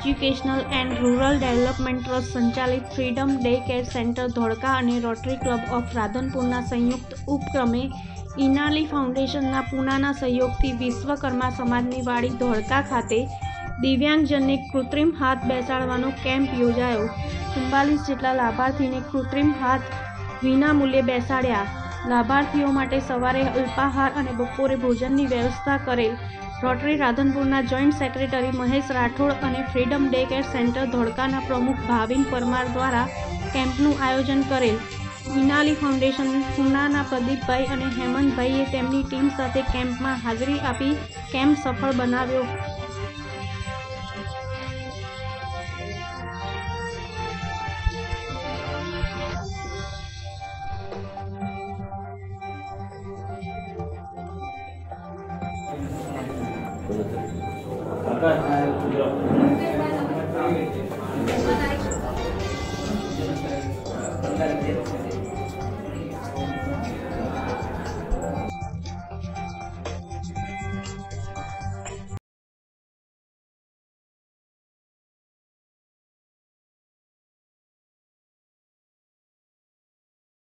Educational and rural development trust संचालित freedom day care centre Dholka और rotary club of राधनपुरना संयुक्त उपक्रमे इनाली फाउंडेशनना पूनाना सहयोगथी विश्वकर्मा समाजनी वाड़ी धोळका खाते दिव्यांगजनने कृत्रिम हाथ बेसाडवानो केम्प योजायो। 44 जेटला लाभार्थीने कृत्रिम हाथ विनामूल्ये बेसाड्या। लाभार्थीओ माटे सवारे अल्पाहार और बपोरे भोजननी व्यवस्था करेल। रोटरी राधनपुरना जॉइंट सेक्रेटरी महेश राठोड़ और फ्रीडम डे केर सेंटर धोळकाना प्रमुख भाविन परमार द्वारा केम्पनु आयोजन करेल। इनाली फाउंडेशन पूनाना प्रदीपभाई और हेमंतभाईए तेमनी टीम साथे केम्प में हाजरी आपी केम्प सफल बनाव्यो। Gracias.